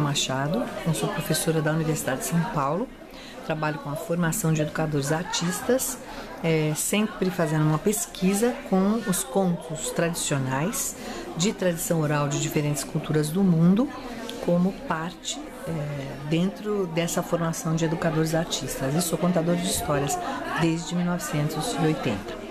Machado, eu sou professora da Universidade de São Paulo, trabalho com a formação de educadores artistas, sempre fazendo uma pesquisa com os contos tradicionais de tradição oral de diferentes culturas do mundo, como parte dentro dessa formação de educadores artistas. Eu sou contador de histórias desde 1980.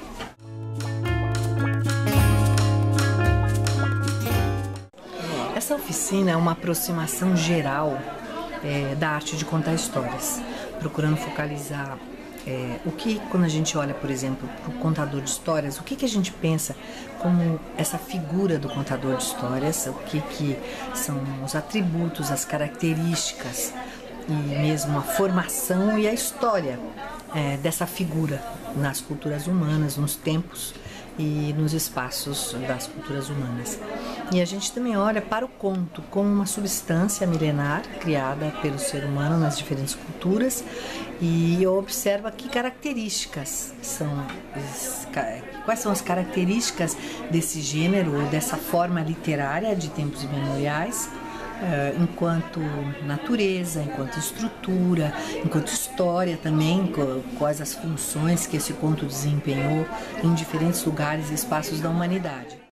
Essa oficina é uma aproximação geral da arte de contar histórias, procurando focalizar o que, quando a gente olha, por exemplo, para o contador de histórias, o que a gente pensa como essa figura do contador de histórias, o que são os atributos, as características e mesmo a formação e a história dessa figura nas culturas humanas, nos tempos e nos espaços das culturas humanas. E a gente também olha para o conto como uma substância milenar criada pelo ser humano nas diferentes culturas e observa que características quais são as características desse gênero ou dessa forma literária de tempos imemoriais, enquanto natureza, enquanto estrutura, enquanto história também, quais as funções que esse conto desempenhou em diferentes lugares e espaços da humanidade.